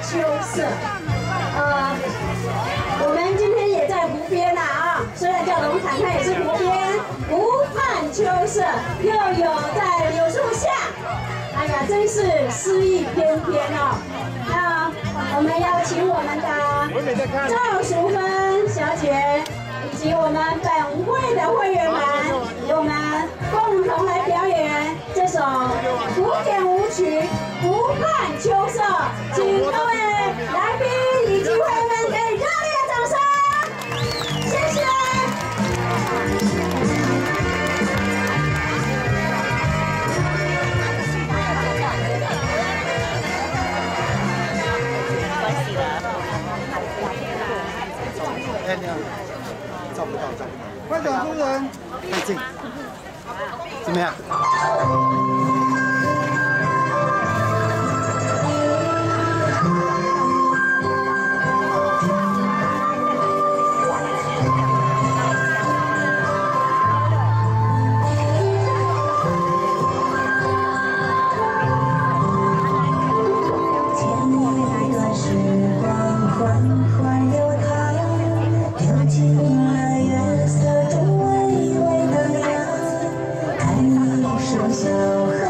秋色。我们今天也在湖边呐啊，虽然叫龙潭，它也是湖边，湖畔秋色，又有在柳树下，哎呀，真是诗意翩翩哦。那我们要请我们的赵淑芬小姐以及我们本会的会员们，与我们共同来表演这首古典舞曲《湖畔秋色》，请各位来宾以及会员们给热烈的掌声，谢谢。 哎，你好，照不到。快点，夫人，太近，怎么样？ 小河。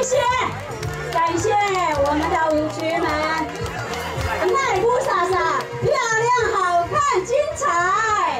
谢，感谢我们的舞曲们，迈步洒洒，漂亮、好看、精彩。